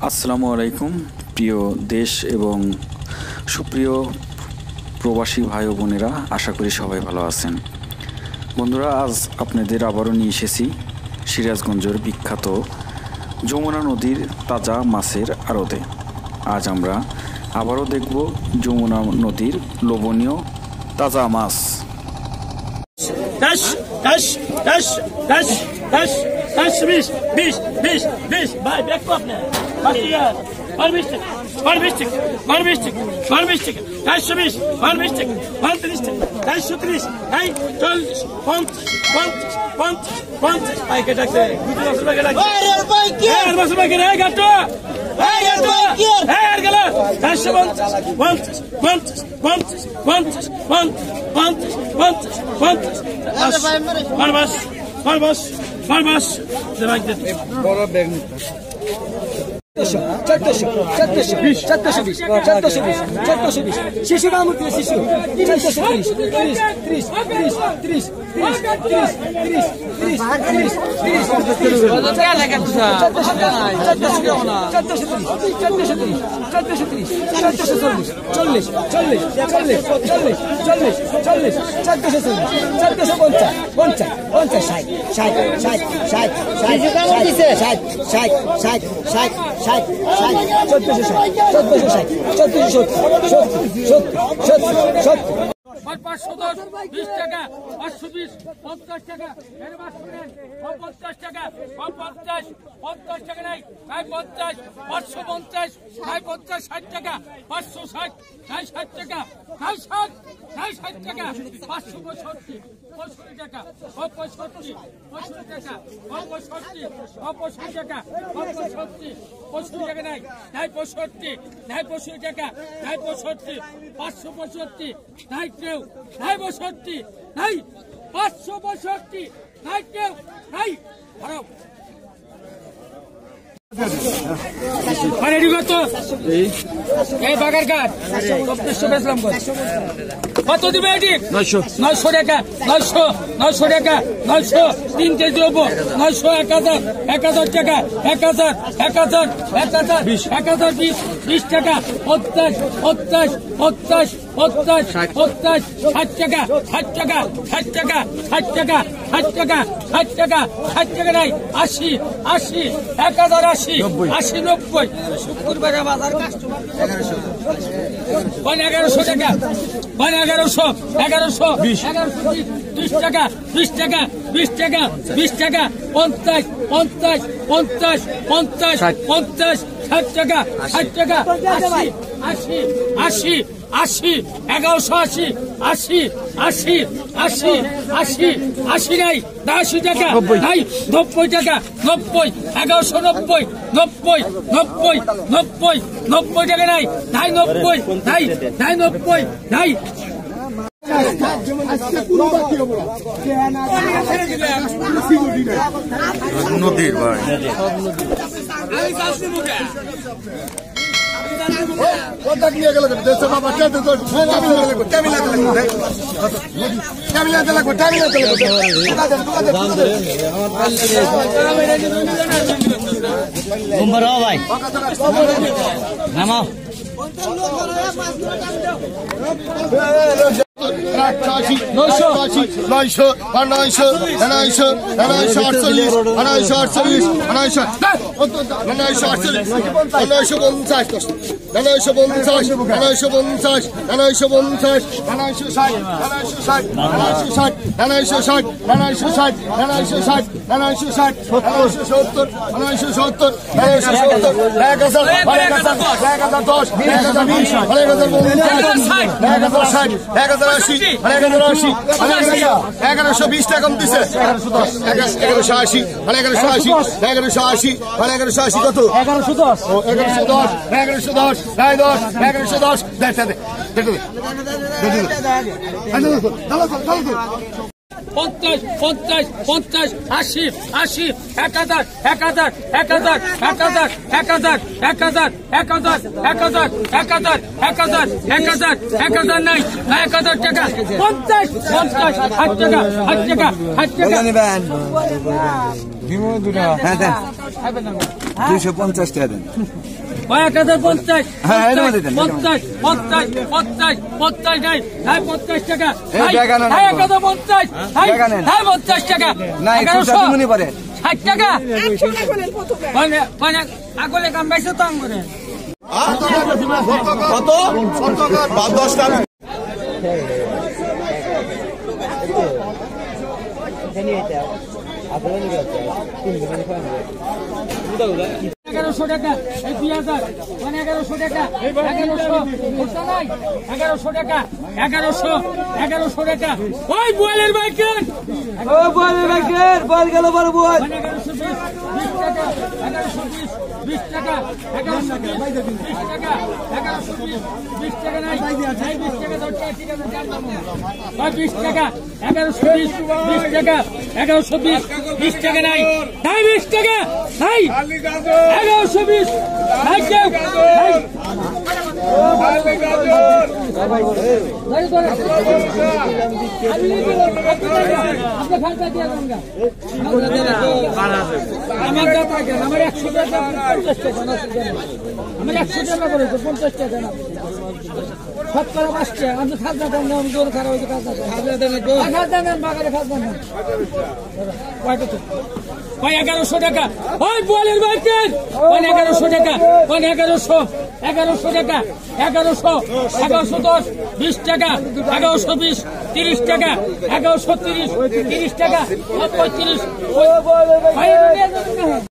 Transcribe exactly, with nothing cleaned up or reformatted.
আসসালামু আলাইকুম প্রিয় দেশ এবং সুপ্রিয় প্রবাসী ভাই ও বোনেরা, আশা করি সবাই ভালো আছেন। বন্ধুরা, আজ আপনাদের আবারও নিয়ে এসেছি সিরাজগঞ্জের বিখ্যাত যমুনা নদীর তাজা মাছের আড়তে। আজ আমরা আবারও দেখব যমুনা নদীর লোভনীয় তাজা মাছ। Dash, dash, dash, dash, dash, dash, bish, bish, bish, bish, by back up now. Back one mistake, one mistake, one mistake, one mistake, dash, bish, one mistake, one mistake, dash, three, hey, twelve, one, one, one, one, I get a day. Good enough to make it like that. I must make it. I got to. I got to. Hey, I got to. Dash, one, one, one, one, one, one, one, one, one. One bus, one bus, one bus. The right there. চোদ্দশো চোদ্দশো বিশ চোদ্দশো বিশ চোদ্দশো বিশ চোদ্দশো বিশ শিশু কামড় শিশু চোদ্দশো ত্রিশ ত্রিশ ত্রিশ ত্রিশ ত্রিশ ত্রিশ ত্রিশ ত্রিশ ত্রিশ ত্রিশ চোদ্দশো ত্রিশ চোদ্দশো ত্রিশ চোদ্দশো চল্লিশ চল্লিশ চল্লিশ চল্লিশ চল্লিশ চল্লিশ চল্লিশ চোদ্দশো চল্লিশ চোদ্দশো পঞ্চাশ পঞ্চাশ পঞ্চাশ ষাট ষাট ষাট ষাট ষাট ষাট ষাট ষাট ষাট ষাট চোদ্দশো ষাট চোদ্দশো ষাট চোদ্দশো সত্তর সত্তর সত্তর সত্তর পাঁচশো দশ বিশ টাকা পাঁচশো বিশ পঞ্চাশ টাকা পঞ্চাশ টাকা পঞ্চাশ পঞ্চাশ টাকা নাই তাই পঞ্চাশ পাঁচশো পঞ্চাশ তাই পঞ্চাশ ষাট টাকা পাঁচশো ষাট তাই ষাট টাকা তাই ষাট তাই ষাট টাকা পাঁচশো পঁয়ষট্টি পঁয়ষট্টি টাকা পঁয়ষট্টি পঁয়ষট্টি টাকা পঁয়ষট্টি পঁয়ষট্টি টাকা পঁয়ষট্টি পঁয়ষট্টি টাকা নাই তাই পঁয়ষট্টি তাই পঁয়ষট্টি টাকা তাই পঁয়ষট্টি পাঁচশো পঁয়ষট্টি তাই কেউ তাই পঁয়ষট্টি তাই পাঁচশো পঁয়ষট্টি তাই কেউ তাই খারাপ এই বাগার কাঠ চব্বিশশো বেচলাম কত দিবে এটি নয়শো নয়শো টাকা নয়শো নয়শো টাকা নয়শো তিন কেজি দেবো নয়শো এক হাজার এক হাজার টাকা এক হাজার এক হাজার এক হাজার এক হাজার বিশ বিশ টাকা পঞ্চাশ পঞ্চাশ পঞ্চাশ পঞ্চাশ পঞ্চাশ ষাট টাকা ষাট টাকা ষাট টাকা ষাট টাকা ষাট টাকা ষাট টাকা ষাট টাকা নাই আশি আশি এক হাজার আশি আশি নব্বই শুক্রবারে বাজার এগারোশো এগারোশো টাকা মানে এগারোশো এগারোশো এগারোশো বিশ টাকা বিশ টাকা বিশ টাকা বিশ টাকা পঞ্চাশ পঞ্চাশ পঞ্চাশ পঞ্চাশ পঞ্চাশ ষাট টাকা ষাট টাকা আশি আশি আশি আশি এগারোশো আশি আশি আশি আশি আশি আশি নাই আশি টাকা নাই নব্বই টাকা নব্বই এগারোশো নব্বই নব্বই নব্বই নব্বই নব্বই টাকা নাই নাই নব্বই নাই নাই নব্বই নাই নদীর ভাই নিয়ে গেল বাবা ভাই নামাও নয়শো নয়শো নয়শো নয়শো নয়শো আটচল্লিশ নয়শো আটচল্লিশ নয়শো নয়শো আটচল্লিশ নয়শো পঞ্চাশ নয়শো পঞ্চাশ নয়শো পঞ্চাশ নয়শো পঞ্চাশ নয়শো ষাট নয়শো ষাট নয়শো ষাট নয়শো ষাট নয়শো ষাট নয়শো ষাট নয়শো ষাট নয়শো সত্তর নয়শো সত্তর নয়শো সত্তর এক হাজার এক হাজার এক হাজার দশ এক হাজার বিশ এক হাজার পঞ্চাশ এক হাজার ষাট এক হাজার আশি এক হাজার আশি এগারোশো বিশ টাকা কম দিচ্ছে এগারোশো আশি এগারোশো আশি এগারোশো আশি এগারোশো আশি কত এগারোশো দশ এগারোশো দশ এগারোশো দশ নয় দশ এগারোশো দশ দেখতে পঞ্চাশ পঞ্চাশ পঞ্চাশ আশি আশি এক হাজার এক হাজার এক হাজার এক হাজার এক হাজার এক হাজার এক হাজার এক হাজার এক হাজার এক হাজার এক হাজার এক হাজার নাই না এক হাজার টাকা পঞ্চাশ পঞ্চাশ ষাট টাকা ষাট টাকা ষাট টাকা হ্যাঁ দেন দুইশো পঞ্চাশ টাকা দেন এক হাজার পঞ্চাশ হ্যাঁ, এর মধ্যে দেন, পঞ্চাশ পঞ্চাশ পঞ্চাশ পঞ্চাশ নাই নাই পঞ্চাশ টাকা এই নাই, ব্যাগ আনো না, নাই, এক হাজার পঞ্চাশ নাই, ব্যাগ আনেন। নাই পঞ্চাশ টাকা না এগারোশো একশো মনে পড়ে ষাট টাকা মানে মানে আগলে কাম পাইছে তো আঙ্গুরে কত দশ টাকা এগারোশো টাকা এই দুই হাজার মানে এগারোশো টাকা এগারোশো নাই এগারোশো টাকা এগারোশো এগারোশো টাকা ওই বোয়ালের বাইকের ও বল ব্যাগের বল গেল বড় বল মানে এগারোশো বিশ বিশ টাকা এগারোশো বিশ বিশ টাকা এগারোশো বিশ বিশ টাকা এগারোশো বিশ বিশ টাকা নাই নাই বিশ টাকা দশ টাকা ঠিক আছে জানলাম না ওই বিশ টাকা এগারোশো বিশ বিশ টাকা এগারোশো বিশ বিশ টাকা নাই নাই বিশ টাকা নাই এগারোশো বিশ নাই কেউ নাই আমার আমার একশো টাকা পঞ্চাশ টাকা আমার একশো টাকা করে পঞ্চাশ টাকা না সব করা আসছে আমি খাজনা দেন না আমি জোর খারাপ হয়েছে খাজনা দেন খাজনা দেন বাগানে খাজনা দেন ওই এগারোশো টাকা ওই বোয়ালের বাইকের ওই এগারোশো টাকা ওই এগারোশো এগারোশো টাকা এগারোশো এগারোশো দশ বিশ টাকা এগারোশো বিশ তিরিশ টাকা এগারোশো তিরিশ তিরিশ টাকা পঁয়ত্রিশ